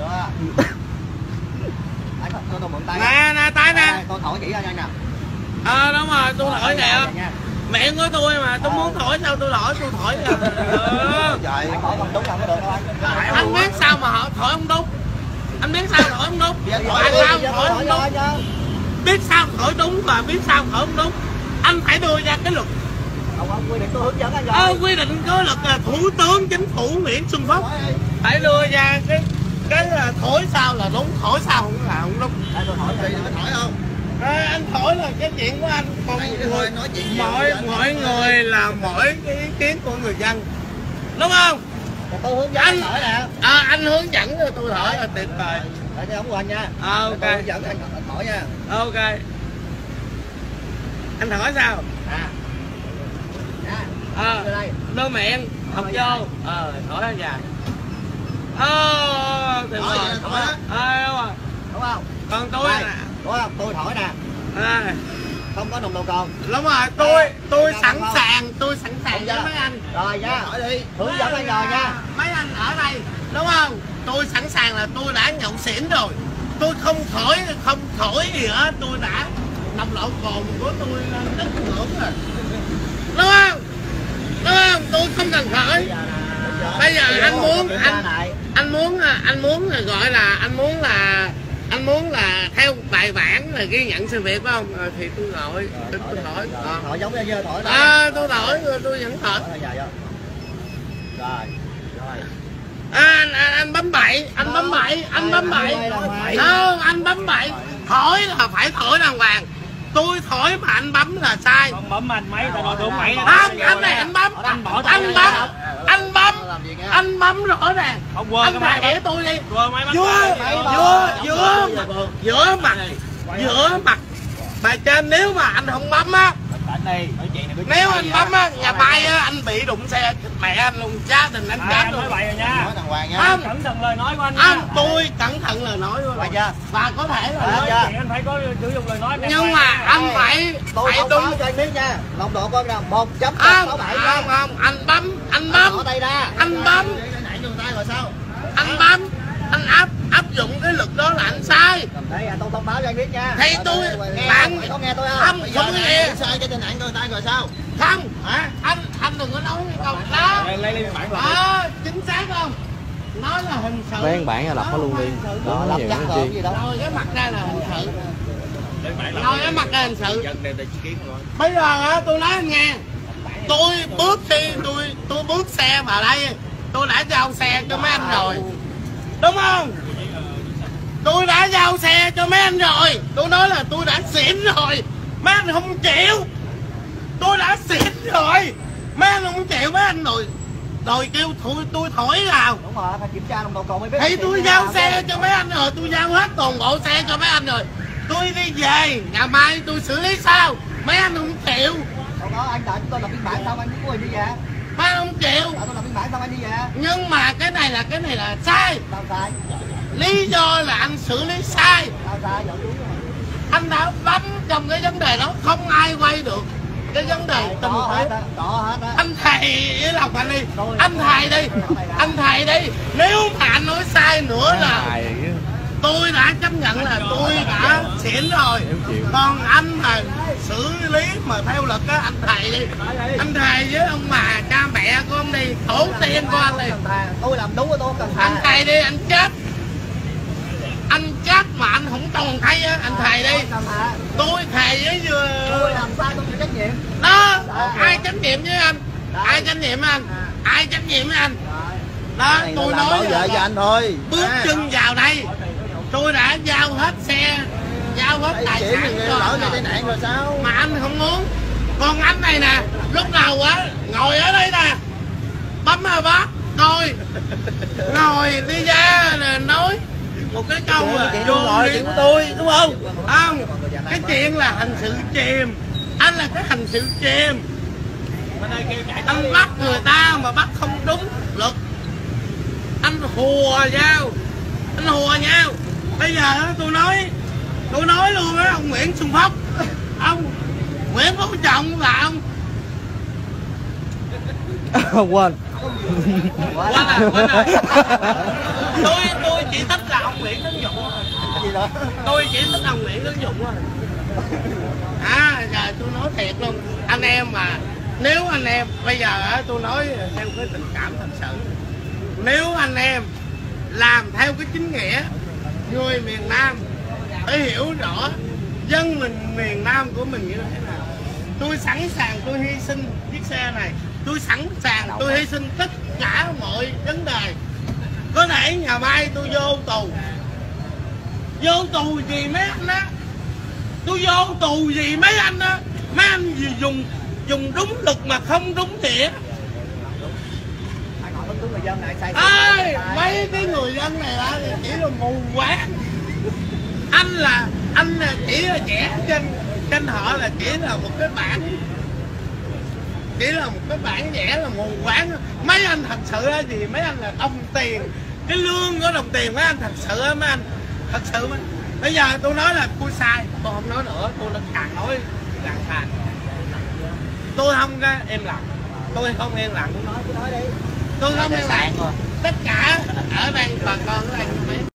Tôi mượn tay. Nè tay nè. Tôi thổi chỉ ra nha. Đúng rồi, tôi thổi nè. Miệng của tôi mà, tôi muốn thổi sao tôi thổi nè. Vậy thổi không đúng không có được đâu anh. Anh biết sao mà họ thổi không đúng? Anh biết sao thổi không đúng? Tại sao thổi không đúng? Biết sao thổi đúng và biết sao thổi không đúng? Anh phải đưa ra cái luật. Quy định tôi hướng dẫn anh rồi. Quy định có luật là Thủ tướng Chính phủ Nguyễn Xuân Phúc phải đưa ra cái thổi sao là đúng, thổi sao không là không đúng. Tôi thổi gì nó thổi không? Anh thổi là cái chuyện của anh, còn mọi người là mỗi cái ý kiến của người dân, đúng không? Tôi hướng dẫn anh thổi nè. Anh hướng dẫn cho tôi thổi là tuyệt vời. Để cho ông quên nha. Ok. Tôi hướng dẫn anh thổi nha. Ok. Anh thổi sao? Đôi miệng học vô. Thổi ra dài. Tuyệt vời. Đúng rồi. Đúng không? Còn tôi nè. Đúng không? Tôi thổi nè. Không có nồng độ cồn. Đúng rồi, tôi sẵn sàng với mấy anh. Rồi nha, hỏi đi. Hướng dẫn anh rồi nha. Mấy anh ở đây, đúng không? Tôi sẵn sàng là tôi đã nhậu xỉn rồi. Tôi không thổi gì hết, tôi đã nồng độ cồn của tôi lên đến ngưỡng rồi. Đúng không? Đúng không? Tôi không cần thổi. Bây giờ anh muốn gọi là anh muốn là theo bài bản là ghi nhận sự việc phải không? Thì tôi thổi. Thổi giống như chưa thổi đó. Tôi thổi, tôi vẫn thổi. Rồi. Anh bấm bậy. Không, anh bấm bậy. Thổi là phải thổi đàng hoàng. Tôi thổi mà anh bấm là sai. Không bấm anh mấy tao nói đúng mấy. Không, anh này anh bấm. Anh bấm rõ ràng. Anh thầy để tôi đi. Giữa mặt bài trên, nếu mà anh không bấm á, nếu anh bấm á, nhà bay á, anh bị đụng xe mẹ anh luôn, gia đình anh chết luôn. Không, cẩn thận lời nói của anh nha. Tôi cẩn thận lời nói của anh. Và có thể là anh phải có sử dụng lời nói. Nhưng mà anh phải đúng cho anh biết nha. Nồng độ coi là 1.67. Không, anh bấm. Anh bấm, anh áp dụng cái lực đó là anh sai. Đây tôi thông báo cho anh biết nha. Thì tôi bạn có nghe tôi không? Không nghe. Sai cho tên nạn người ta rồi sao? Không, anh đừng có nói cái câu đó. Lấy bản chính xác không? Nói là hình sự. Mấy bản là lập nó luôn đi. Đó lập nhiều chắc nó rồi chi. gì đâu. Rồi cái mặt ra là hình sự. Rồi cái mặt ra hình sự. Bây giờ á, tôi nói anh nghe. Tôi bước xe vào đây, tôi đã giao xe cho mấy anh rồi. Đúng không? Tôi đã giao xe cho mấy anh rồi. Tôi nói là tôi đã xỉn rồi. Mấy anh không chịu. Tôi đã xỉn rồi. Mấy anh không chịu, mấy anh rồi kêu tôi thổi vào. Đúng rồi, phải kiểm tra nồng độ cồn mới biết. Thì tôi giao xe cho mấy anh rồi, tôi giao hết toàn bộ xe cho mấy anh rồi. Tôi đi về, ngày mai tôi xử lý sao? Mấy anh không chịu. Còn đó anh đợi tôi lập biên bản xong anh có quyền đi về. Mấy anh không chịu. Đợi tôi lập biên bản xong anh đi về. Nhưng mà cái này là sai. Sao sai? Lý do là anh xử lý sai. Sao sai? Dọn chú rồi. Anh đã bấm trong cái vấn đề đó, không ai quay được cái vấn đề tình huống. Anh thầy với lòng anh đi, anh thầy đi. Nếu mà anh nói sai nữa là tôi đã chấp nhận là tôi đã xỉn rồi. Còn anh mà xử lý mà theo luật á, anh thầy đi. Anh thầy với ông bà cha mẹ của ông đi, tổ tiên của anh đi. Tôi làm đúng của tôi cần thầy. Anh thầy đi, anh chết. Anh chết mà anh không còn thấy á, anh thầy đi. Tôi thầy với tôi làm sai tôi chịu trách nhiệm. Đó, ai trách nhiệm với anh? Ai trách nhiệm với anh? Ai trách nhiệm với anh? Đó, tôi nói bảo vệ cho anh thôi. Bước chân vào đây, tôi đã giao hết xe, giao hết tài sản lỡ gây tai nạn rồi sao? mà anh không muốn. Còn anh này nè, lúc nào á ngồi ở đây nè, bấm vào bát tôi ngồi đi ra là nói một cái câu là vô chuyện của tôi, đúng không? Không, cái chuyện là hành sự chìm. Anh là cái hành sự chìm. Anh bắt người ta mà bắt không đúng luật. Anh hùa nhau. Bây giờ tôi nói luôn á, ông Nguyễn Xuân Phúc, ông Nguyễn Phú Trọng là ông quên quên rồi. Tôi chỉ thích là ông Nguyễn Tấn Dũng thôi. Gì đó? Tôi chỉ thích ông Nguyễn Tấn Dũng thôi. Giờ tôi nói thiệt luôn, anh em mà nếu anh em bây giờ tôi nói theo cái tình cảm thật sự, nếu anh em làm theo cái chính nghĩa, người miền Nam phải hiểu rõ dân mình miền Nam của mình như thế nào. Tôi sẵn sàng tôi hy sinh chiếc xe này, tôi sẵn sàng tôi hy sinh tất cả mọi vấn đề. Có thể ngày mai tôi vô tù gì mấy anh á, tôi vô tù gì mấy anh á, mấy anh gì dùng đúng luật mà không đúng nghĩa. Người dân này sai Mấy cái người dân này là chỉ là mù quáng. Anh là chỉ là vẽ trên họ là chỉ là một cái bản vẽ là mù quáng. Mấy anh thật sự là gì, mấy anh là đồng tiền, cái lương của đồng tiền mấy anh thật sự á, mấy anh thật sự mà. Bây giờ tôi nói là tôi sai, tôi không nói nữa, tôi càng nói càng sai. Tôi không có im lặng, tôi không yên lặng, tôi không yên lặng. Tất cả ở đây bà con ở đây